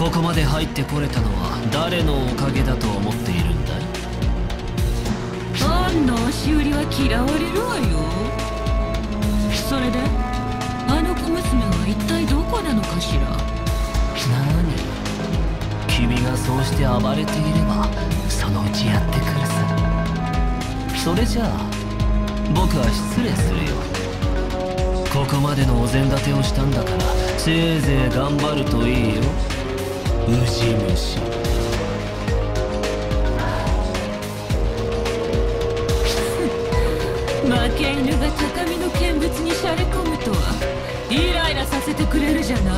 ここまで入ってこれたのは誰のおかげだと思っているんだい？ あんな押し売りは嫌われるわよ。それであの小娘は一体どこなのかしら？ 何？君がそうして暴れていればそのうちやってくるさ。それじゃあ僕は失礼するよ。ここまでのお膳立てをしたんだからせいぜい頑張るといいよ、ウジ虫。 負け犬が高みの見物にしゃれ込むとはイライラさせてくれるじゃない。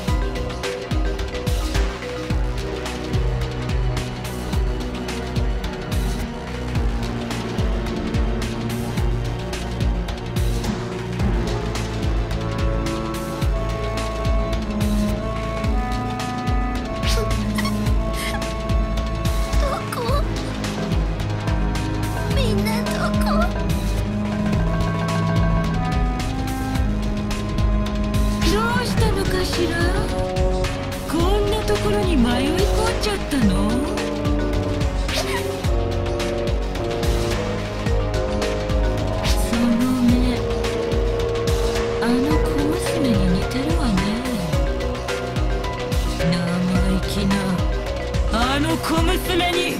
こんなところに迷い込んじゃったの？その目、あの小娘に似てるわね。生意気なあの小娘に。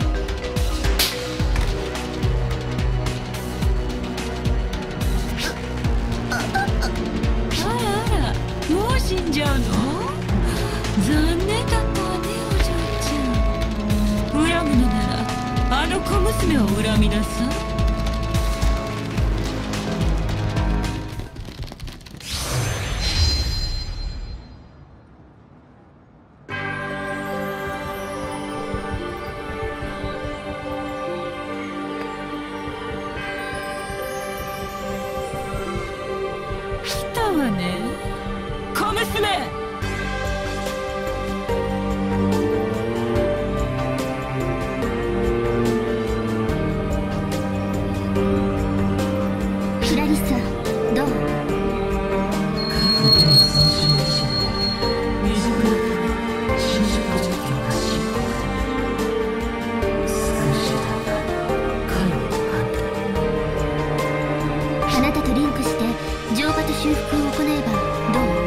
もう死んじゃうの？残念だったわね、お嬢ちゃん。恨むのならあの小娘を恨みなさい。来たわね、小娘。 クラリッサ、どう？あなたとリンクして浄化と修復を行えばどう？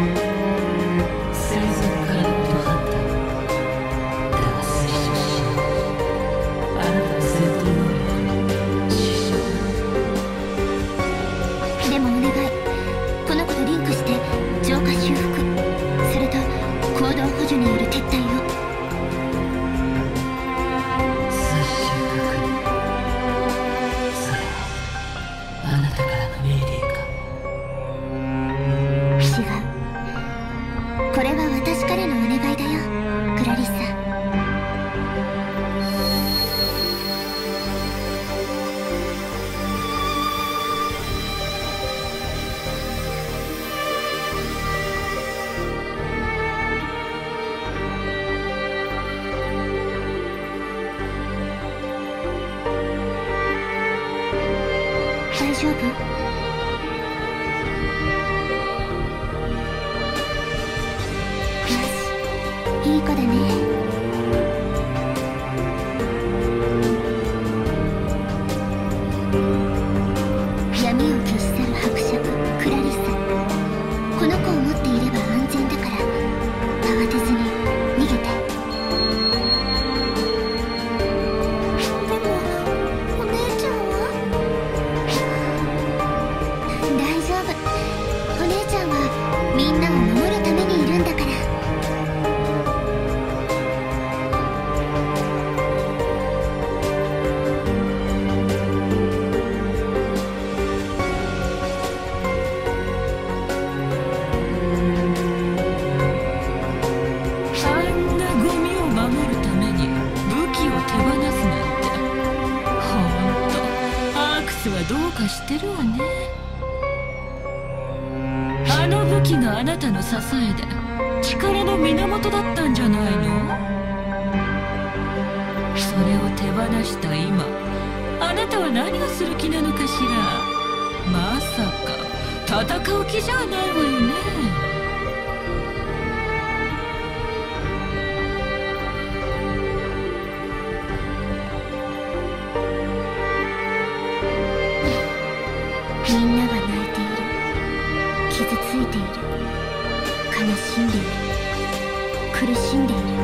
でもお願い、この子とリンクして浄化修復、それと行動補助による撤退を。 あなたからの命令か？ 違う、これは私からのお願いだよ、クラリッサ。大丈夫？いい子だね。闇を消し去る伯爵クラリッサ、この子を持っていれば安全だから慌てずに逃げて。でもお姉ちゃんは？大丈夫、お姉ちゃんはみんなを守るためにいるんだから。 どうかしてるわね。あの武器があなたの支えで力の源だったんじゃないの？それを手放した今、あなたは何をする気なのかしら。まさか戦う気じゃないわよね。 皆が泣いている、傷ついている、悲しんでいる、苦しんでいる。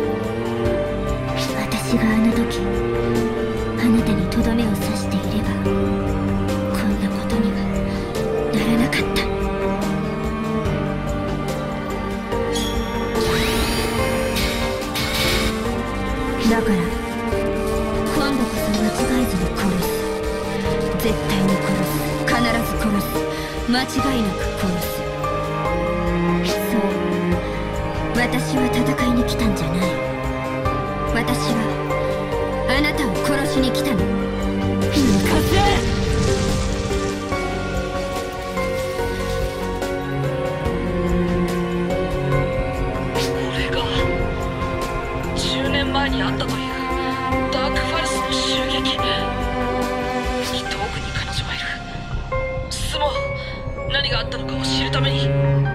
私があの時あなたにとどめを刺していればこんなことにはならなかった。だから今度こそ間違えずに殺す。絶対に殺す。必ず殺す。間違いなく殺す。そう、私は戦いに来たんじゃない。私はあなたを殺しに来たの。 抜かせ。 俺が10年前にあったというダークファルスの襲撃。遠くに彼女がいる。進もう。何があったのかを知るために。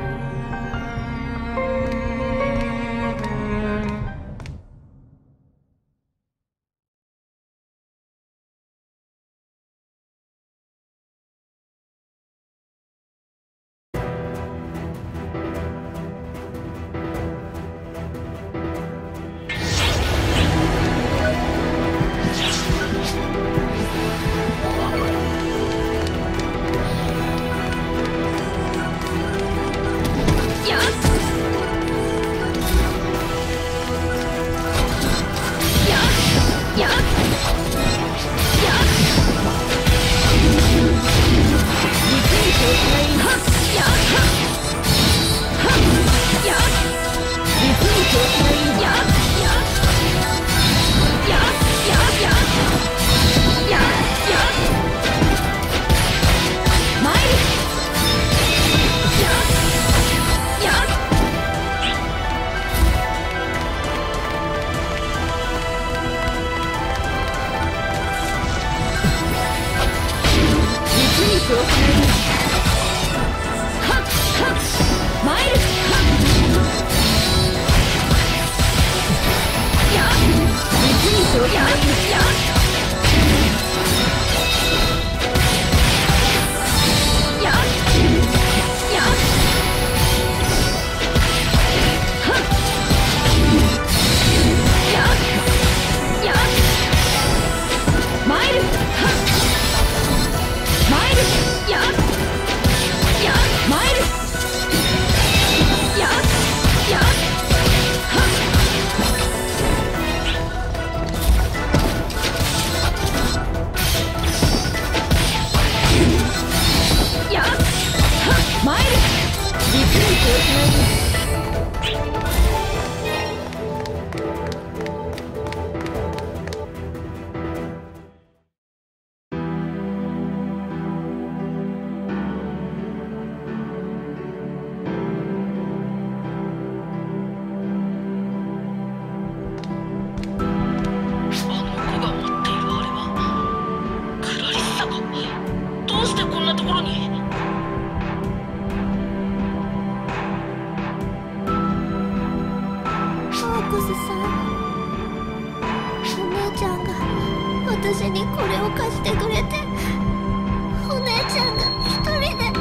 私にこれを貸してくれて、お姉ちゃんが一人で。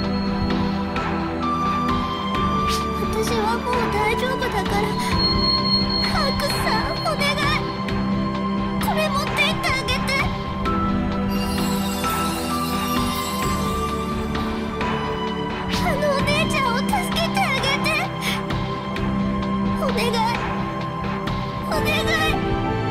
私はもう大丈夫だから、ハークさんお願い、これ持って行ってあげて。あのお姉ちゃんを助けてあげて、お願いお願い。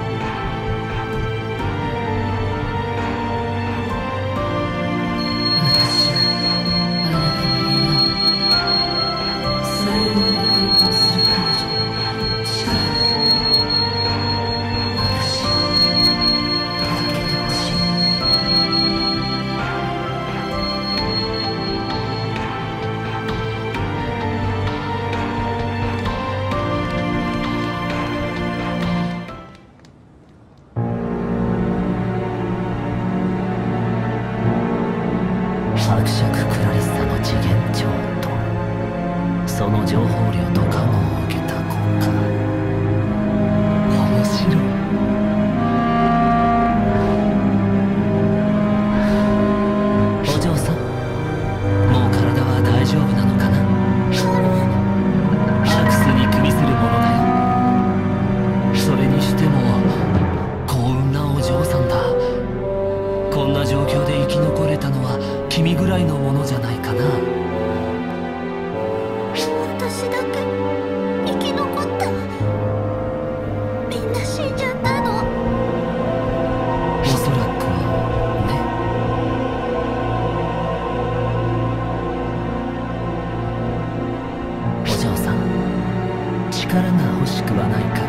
伯爵クラリッサの次元長とその情報量と加護を受けた国家。面白い。お嬢さん、 力が欲しくはないか。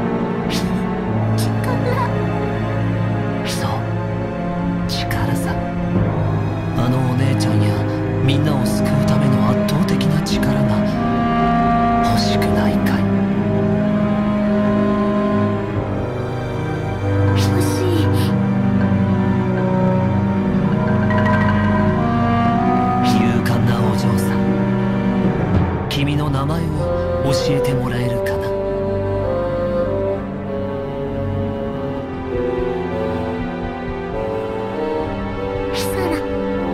そう、力さ。あのお姉ちゃんやみんなを救うための圧倒的な力が欲しくないかい。 欲しい。 勇敢なお嬢さん、君の名前を教えてもらえるかな。 サラ。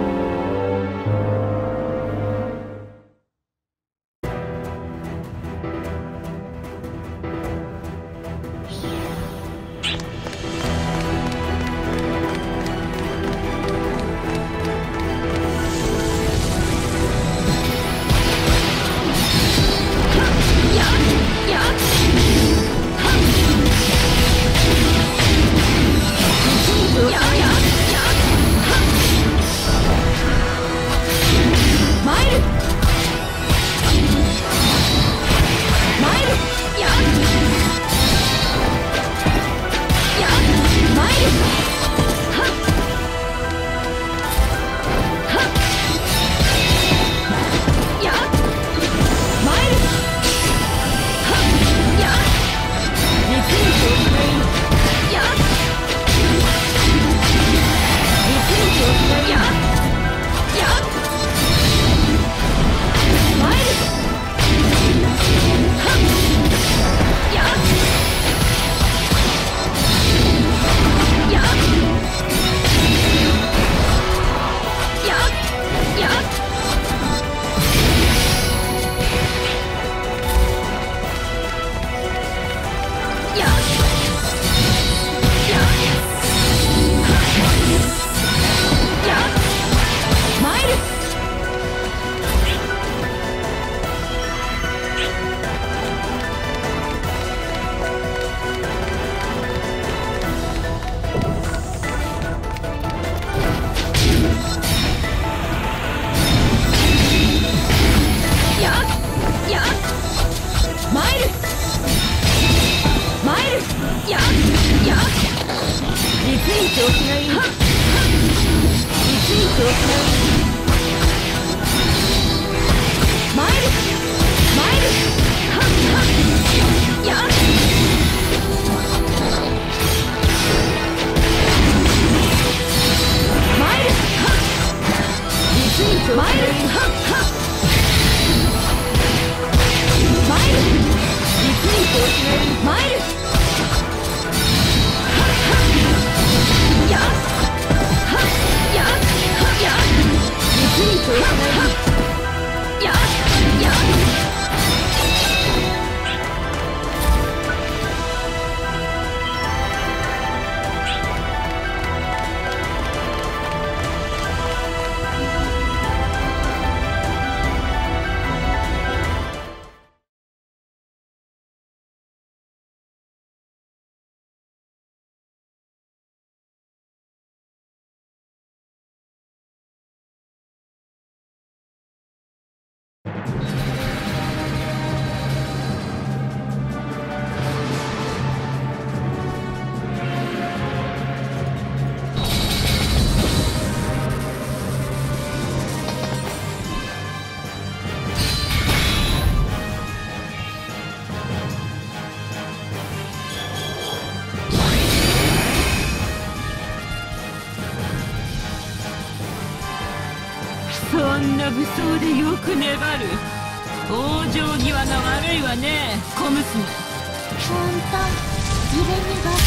そんな武装でよく粘る。往生際が悪いわね、小娘。 ほんと、自分にばっか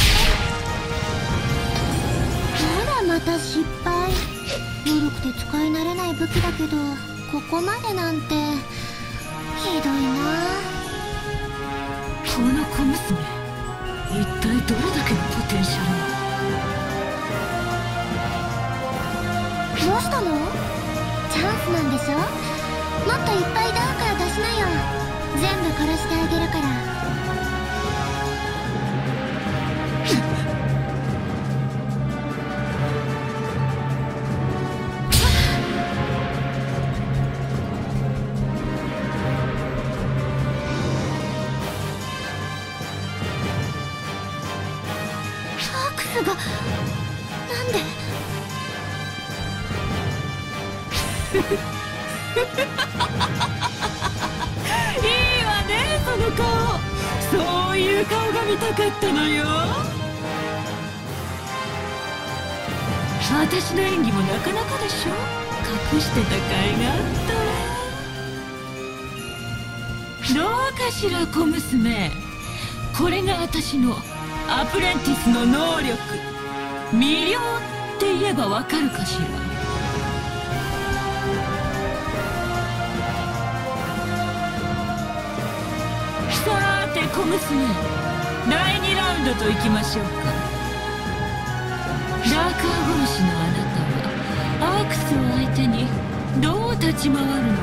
り。ほらまた失敗。古くて使い慣れない武器だけど、ここまでなんてひどいな。 この小娘、一体どれだけのポテンシャル。 どうしたの？チャンスなんでしょ？もっといっぱいダウから出しなよ。全部殺してあげるから。 いわねその顔。そういう顔が見たかったのよ。私の演技もなかなかでしょ。隠してた甲斐があったわ。どうかしら小娘。これが私のアプレンティスの能力。魅了って言えばわかるかしら。さて小娘、第2ラウンドといきましょうか。ダーカー殺しのあなたはアークスを相手にどう立ち回るの？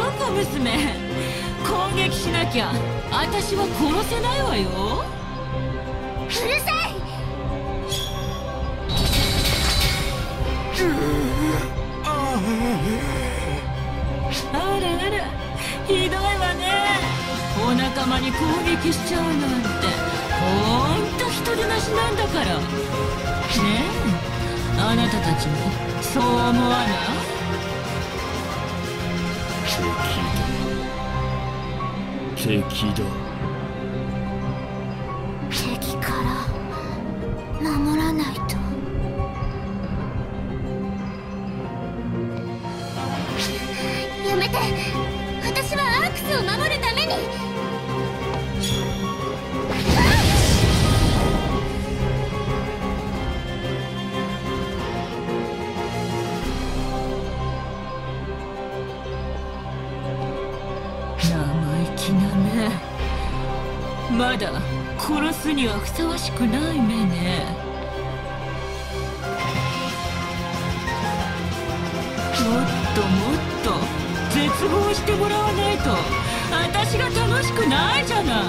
小娘、攻撃しなきゃ私は殺せないわよ。 うるさい。 あらあら、ひどいわね。お仲間に攻撃しちゃうなんてほんと人でなしなんだからね。え、あなたたちもそう思わない？ 敵だ。 敵から守らないと。やめて。私はアークスを守るために。 生意気な目。まだ殺すにはふさわしくない目ね。もっともっと絶望してもらわないと私が楽しくないじゃない。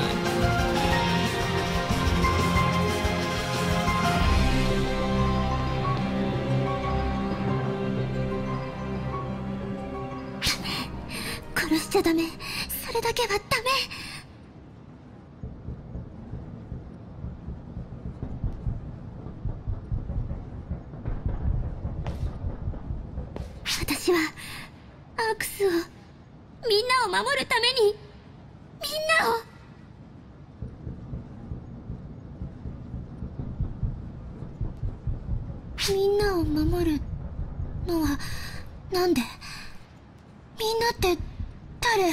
殺しちゃダメ。それだけはダメ。私はアークスを、みんなを守るために、みんなを守るのはなんで？みんなって誰？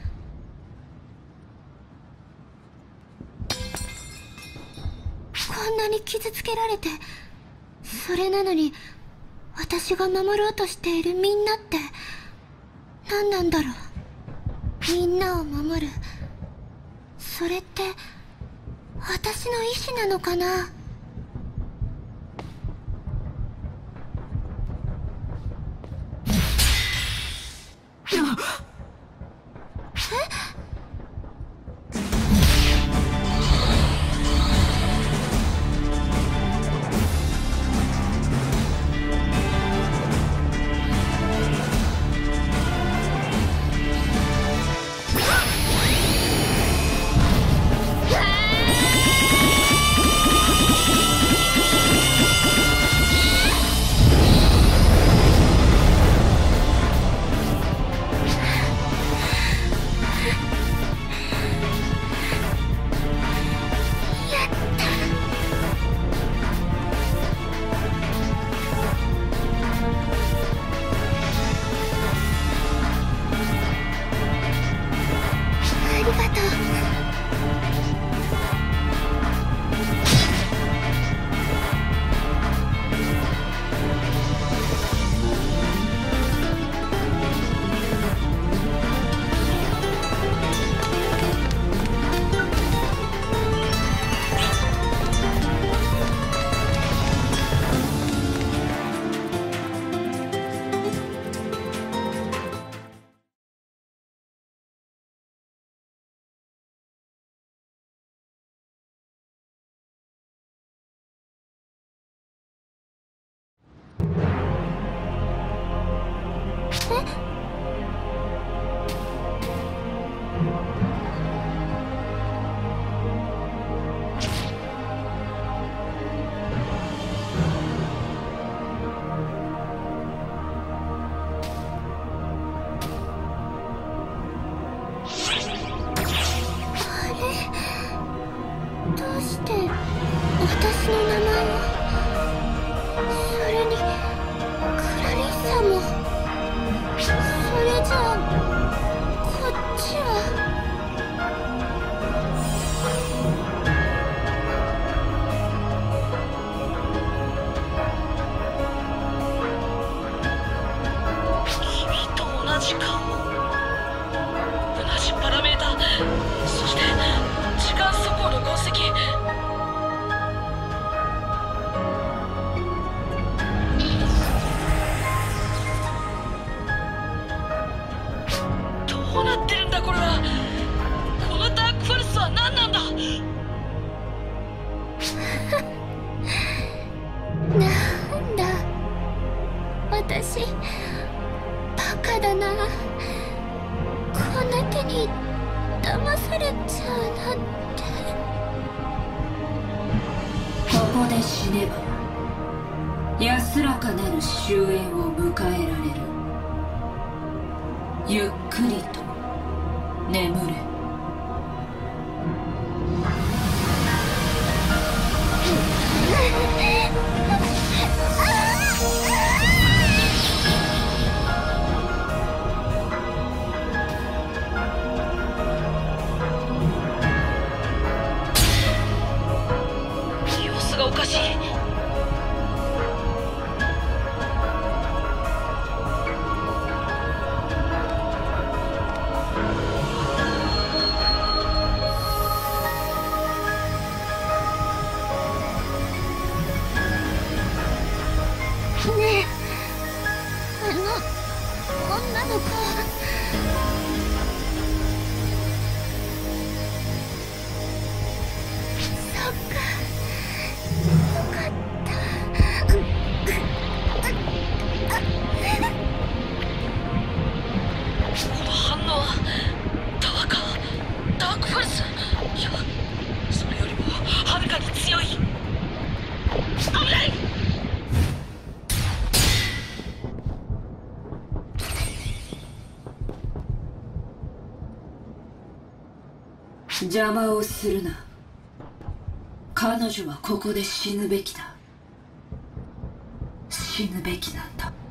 こんなに傷つけられて、それなのに私が守ろうとしているみんなって何なんだろう。みんなを守る、それって私の意志なのかな。 どバカだな。こんな手に騙されちゃうなんて。 ここで死ねば安らかなる終焉を迎えられる。ゆっくりと眠れ。 様子がおかしい。 ねえ、女の子。そっか、よかった。 この反応はダークフォルス。いや、それよりもはるかに強い。危ない。 邪魔をするな。彼女はここで死ぬべきだ。死ぬべきなんだ。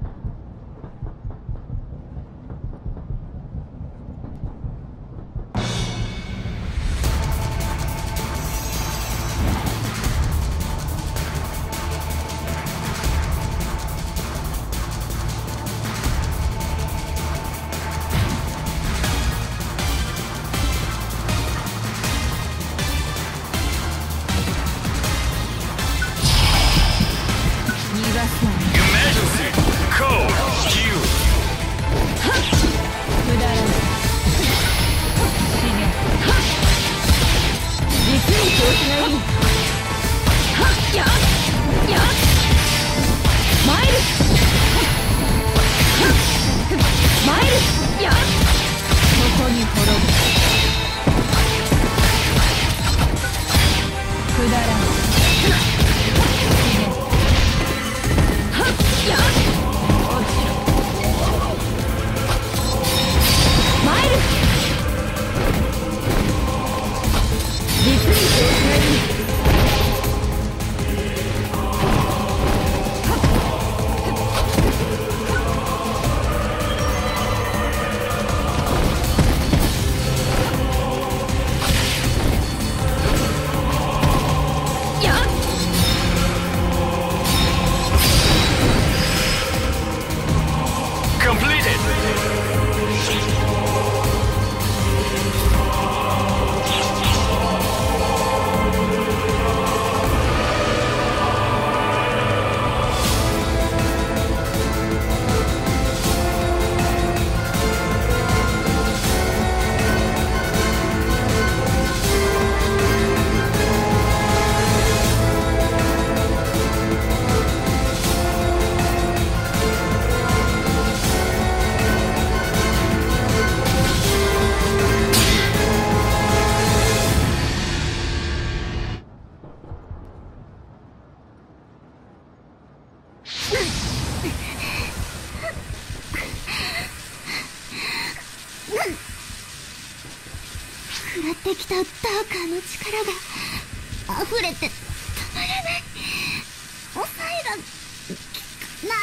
食らってきたダーカーの力が溢れて止まらない。抑えがない。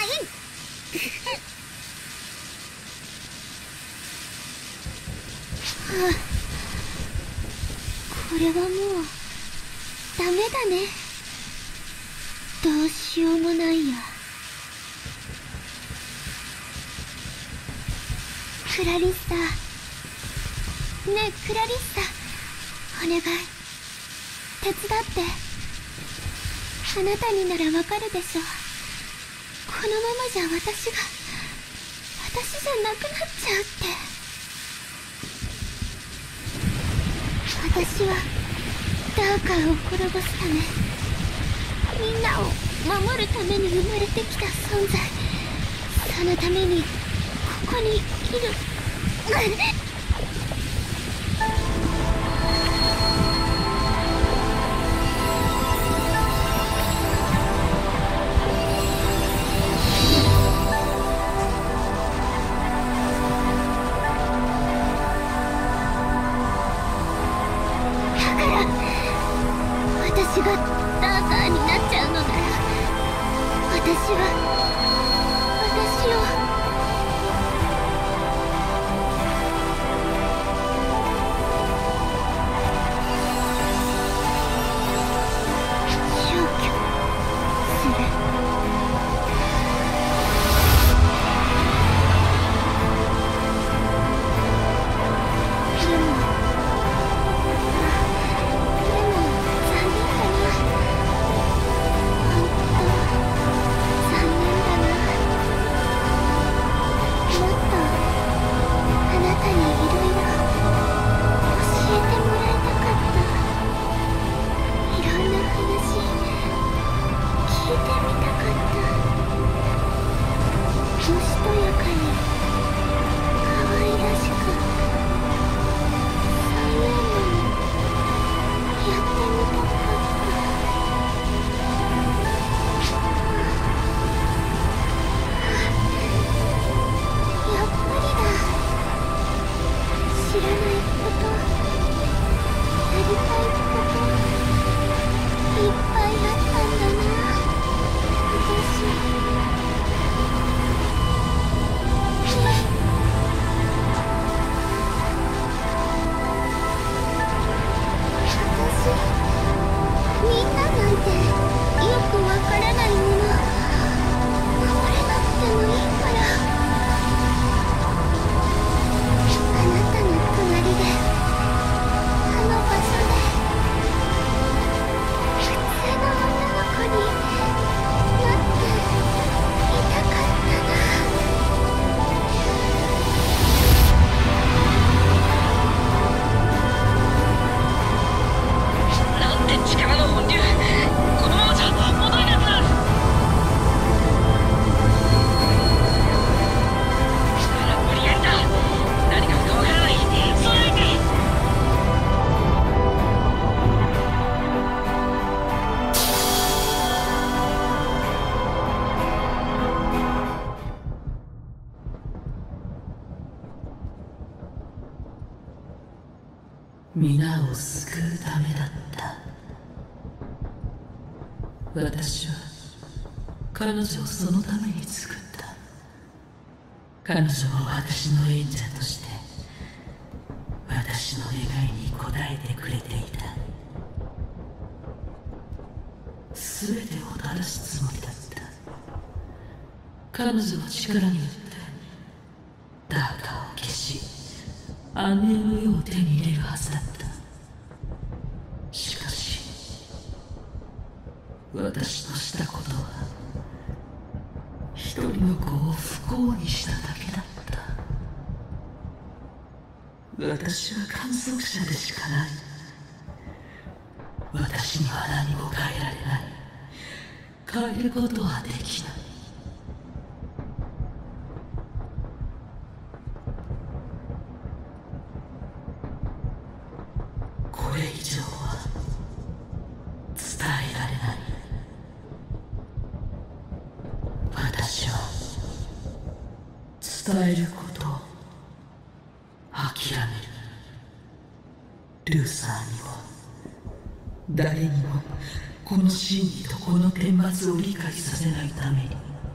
はあ、これはもうダメだね。どうしようもないや。クラリッサ、ねえクラリッサ、お願い手伝って。あなたにならわかるでしょ。このままじゃ私じゃなくなっちゃうって。私はダーカーを滅ぼすため、みんなを守るために生まれてきた存在。そのためにこにいる。私がダーカーになっちゃうのなら、私は私を消去する。 皆を救うためだった。私は彼女をそのために作った。彼女は私の演者として私の願いに応えてくれていた。全てを正すつもりだった。彼女の力によってダーカーを消し安寧の世を手に入れるはずだった。しかし私のしたことは一人の子を不幸にしただけだった。私は観測者でしかない。私には何も変えられない。変えることはできない。これ以上は伝えられない。私は伝えることを諦める。ルーサーには誰にもこの真理とこの顛末を理解させないために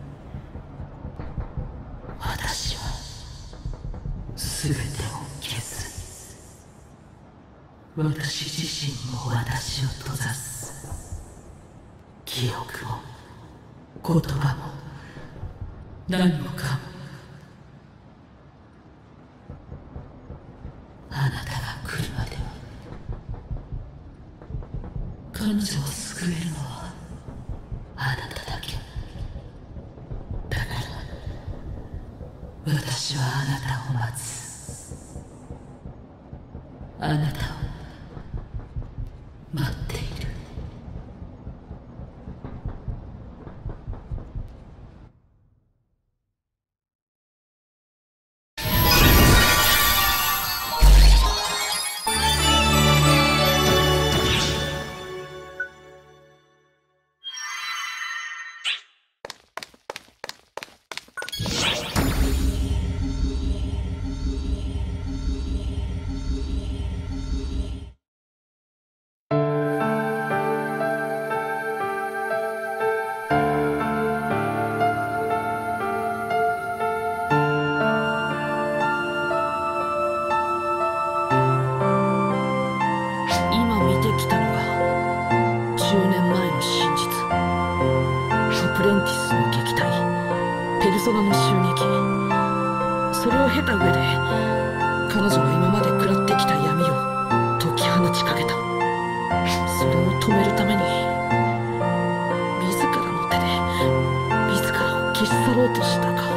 私は全てを消す。私自身も私を閉ざす。記憶も言葉も何もかも。あなたが来るまでは彼女を救えるのはあなただけ。だから私はあなたを待つ。あなたを待っている。 ソナの襲撃、それを経た上で彼女は今まで食らってきた闇を解き放ちかけた。それを止めるために自らの手で自らを消し去ろうとしたか。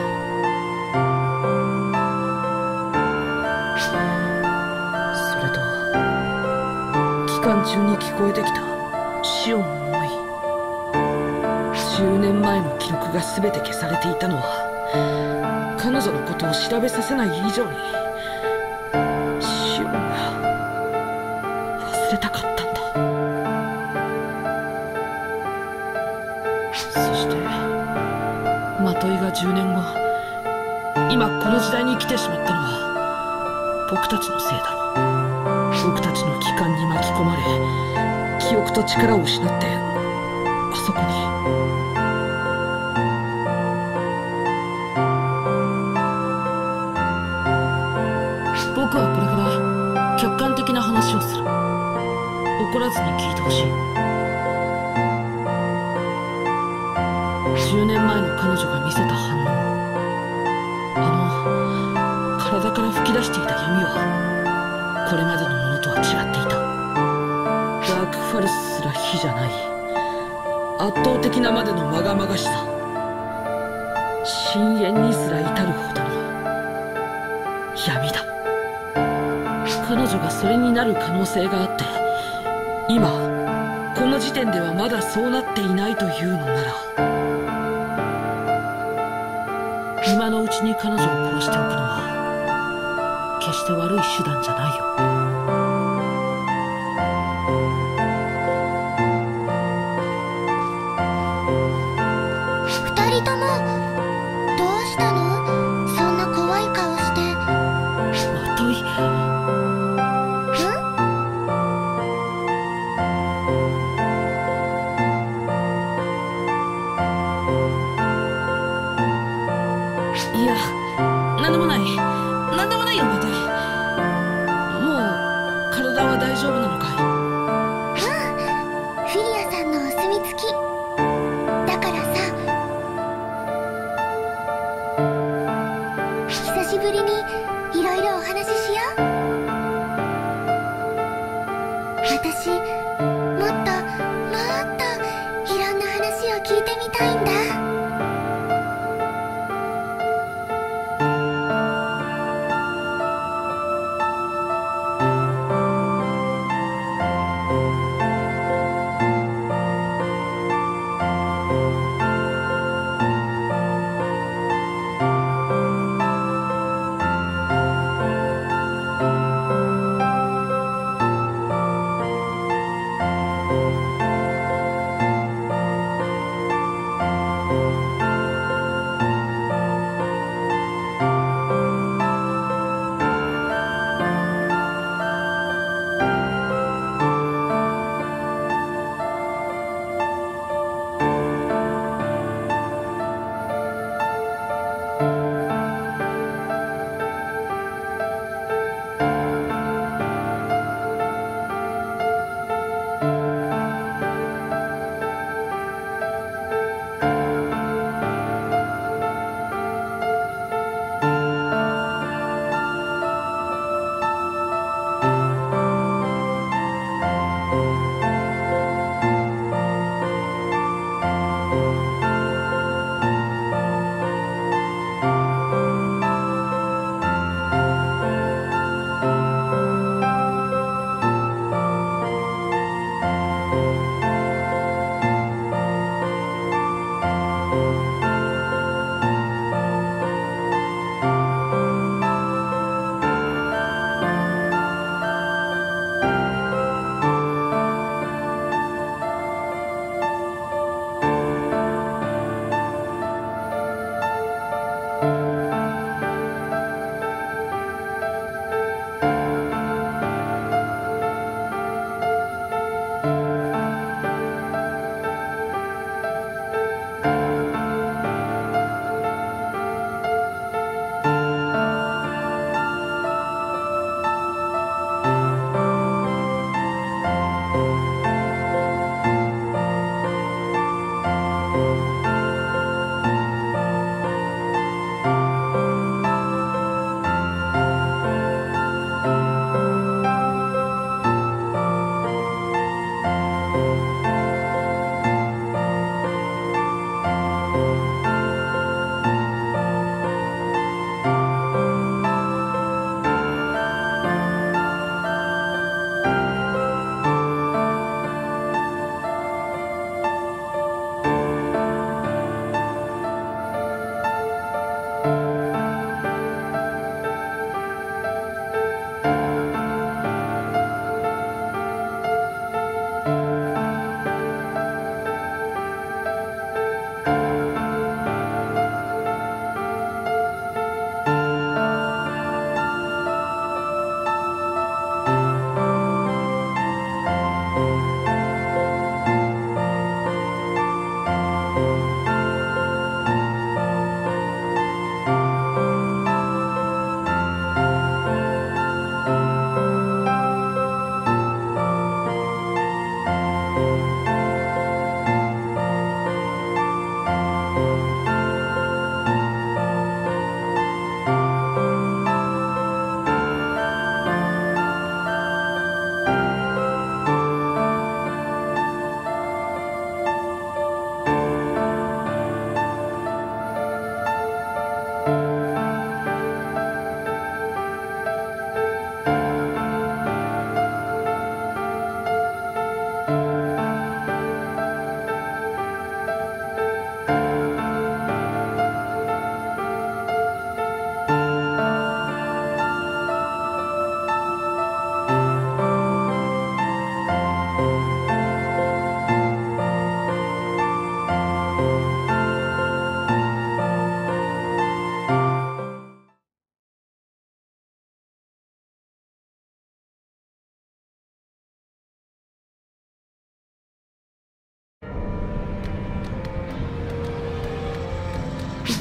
それと期間中に聞こえてきたシオンの思い。10年前の記録が全て消されていたのは彼女のことを調べさせない以上にシオンが忘れたかったんだ。そしてマトイが10年後、今この時代に来てしまったのは僕たちのせいだろう。僕たちの帰還に巻き込まれ記憶と力を失ってあそこに。僕はこれから客観的な話をする。怒らずに聞いてほしい。10年前の彼女が見せた反応、体から吹き出していた闇はこれまでのものとは違っていた。ダークファルスすら火じゃない圧倒的なまでのまがまがしさ、深淵にすら至るほどの闇だ。彼女がそれになる可能性があって、今この時点ではまだそうなっていないというのなら、今のうちに彼女を殺しておくのは決して悪い手段じゃないよ。 二人ともどうしたの？そんな怖い顔して。 まとい。いや、なんでもない。なんでもないよ、まとい。もう体は大丈夫なのかい？ フィリアさんのお墨付きだからさ。久しぶりにいろいろお話ししよう。私もっといろんな話を聞いてみたいんだ。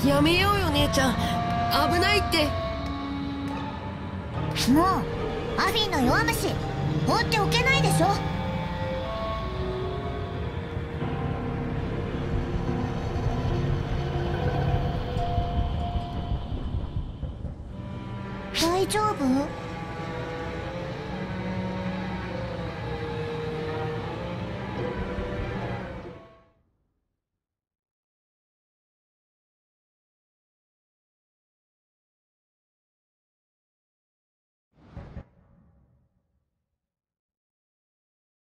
やめようよ姉ちゃん、危ないって。 もうアフィンの弱虫放っておけないでしょ。大丈夫？